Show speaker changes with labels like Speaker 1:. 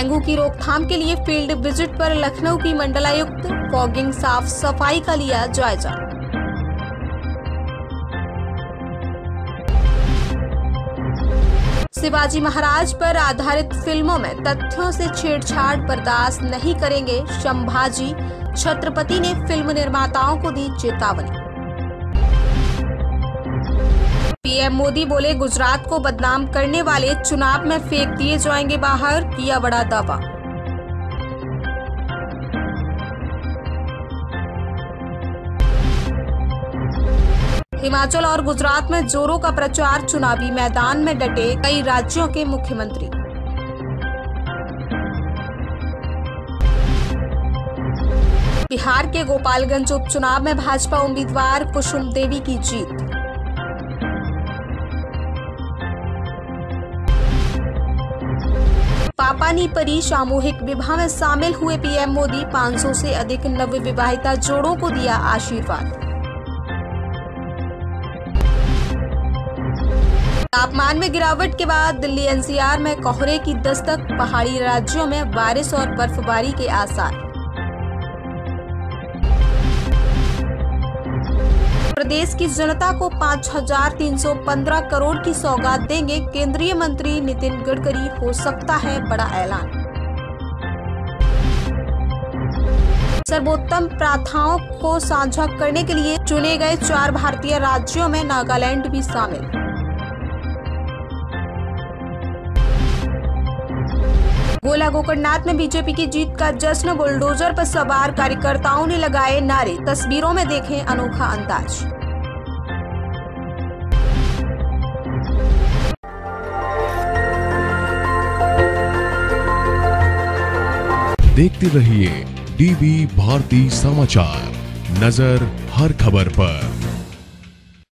Speaker 1: Dengue की रोकथाम के लिए फील्ड विजिट पर लखनऊ की मंडलायुक्त फॉगिंग साफ सफाई का लिया जायजा। शिवाजी महाराज पर आधारित फिल्मों में तथ्यों से छेड़छाड़ बर्दाश्त नहीं करेंगे, संभाजी छत्रपति ने फिल्म निर्माताओं को दी चेतावनी। पीएम मोदी बोले, गुजरात को बदनाम करने वाले चुनाव में फेंक दिए जाएंगे बाहर, किया बड़ा दावा। हिमाचल और गुजरात में जोरों का प्रचार, चुनावी मैदान में डटे कई राज्यों के मुख्यमंत्री। बिहार के गोपालगंज उपचुनाव में भाजपा उम्मीदवार कुसुम देवी की जीत। पापानीपरी सामूहिक विवाह में शामिल हुए पीएम मोदी, 500 से अधिक नवविवाहिता जोड़ों को दिया आशीर्वाद। तापमान में गिरावट के बाद दिल्ली एनसीआर में कोहरे की दस्तक, पहाड़ी राज्यों में बारिश और बर्फबारी के आसार। प्रदेश की जनता को 5,315 करोड़ की सौगात देंगे केंद्रीय मंत्री नितिन गडकरी, हो सकता है बड़ा ऐलान। सर्वोत्तम प्रथाओं को साझा करने के लिए चुने गए 4 भारतीय राज्यों में नागालैंड भी शामिल। गोला गोकर्णनाथ में बीजेपी की जीत का जश्न, बुलडोजर पर सवार कार्यकर्ताओं ने लगाए नारे, तस्वीरों में देखें अनोखा अंदाज।
Speaker 2: देखते रहिए डीवी भारती समाचार, नजर हर खबर पर।